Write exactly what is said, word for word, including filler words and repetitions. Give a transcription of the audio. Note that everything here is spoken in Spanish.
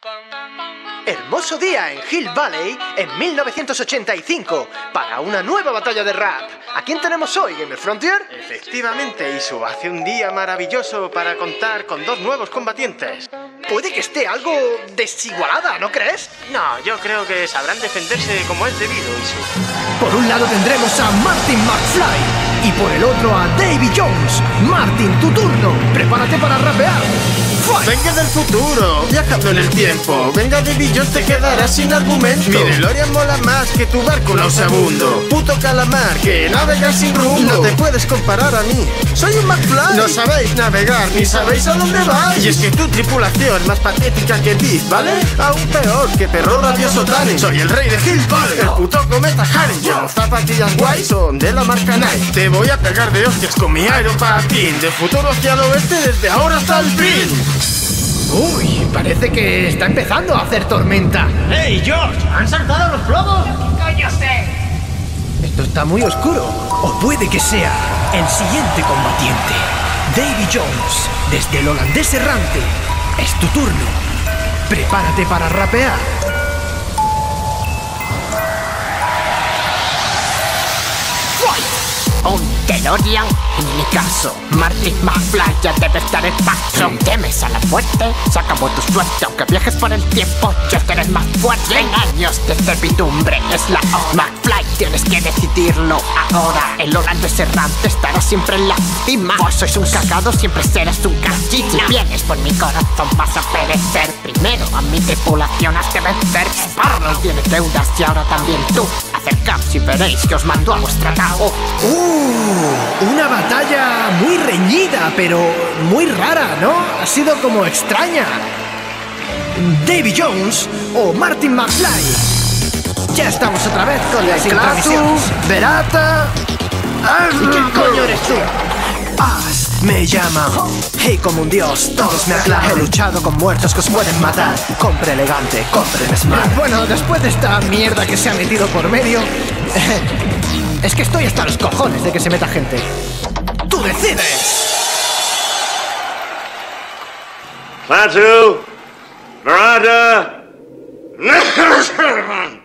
Hermoso día en Hill Valley en mil novecientos ochenta y cinco para una nueva batalla de rap. ¿A quién tenemos hoy, Gamer Frontier? Efectivamente, Isu, hace un día maravilloso para contar con dos nuevos combatientes. Puede que esté algo desigualada, ¿no crees? No, yo creo que sabrán defenderse como es debido, Isu. Por un lado tendremos a Martin McFly y por el otro a Davy Jones. Martin, tu turno. Prepárate para rapear. Fight. Venga del futuro, viajando en el tiempo. Venga Davy Jones, te quedarás sin argumento. Mi DeLorean mola más que tu barco nauseabundo. Puto calamar que navega sin rumbo. No te puedes comparar a mí, soy un McFly. No sabéis navegar, ni sabéis a dónde vais. Y es que tu tripulación es más patética que Beef, ¿vale? Aún peor que perro rabioso Tani. Soy el rey de Hill Valley, el puto cometa Harry. Llevo zapatillas guay, son de la marca Nike. Te voy a pegar de hostias con mi aeropatín. De futuro hacia el oeste, desde ahora hasta el fin. Uy, parece que está empezando a hacer tormenta. ¡Hey, George! ¿Han saltado los globos? ¿Qué coño sé? Esto está muy oscuro. O puede que sea el siguiente combatiente. Davy Jones, desde el holandés errante. Es tu turno. Prepárate para rapear. Un DeLorean, en mi caso Martin McFly ya debe estar en paso. Temes a la muerte, se acabó tu suerte. Aunque viajes por el tiempo, ya serás más fuerte. En años de servidumbre es la hora. McFly, tienes que decidirlo ahora. El holandés errante estará siempre en la cima. Vos sois un cagado, siempre serás un gallina. Si vienes por mi corazón vas a perecer. Primero a mi tripulación has de vencer. Sparrow tiene deudas y ahora también tú. Acercaos y veréis que os mando a vuestra cao. Uh, una batalla muy reñida, pero muy rara, ¿no? Ha sido como extraña. Davy Jones o Martin McFly. Ya estamos otra vez con las intromisiones. Verata. ¿Y qué coño eres tú? Paz me llama, hey como un dios, todos me aclaman. He luchado con muertos que os pueden matar. Compre elegante, compre smart. Bueno, después de esta mierda que se ha metido por medio, es que estoy hasta los cojones de que se meta gente. ¡Tú decides! Fatu, Verata.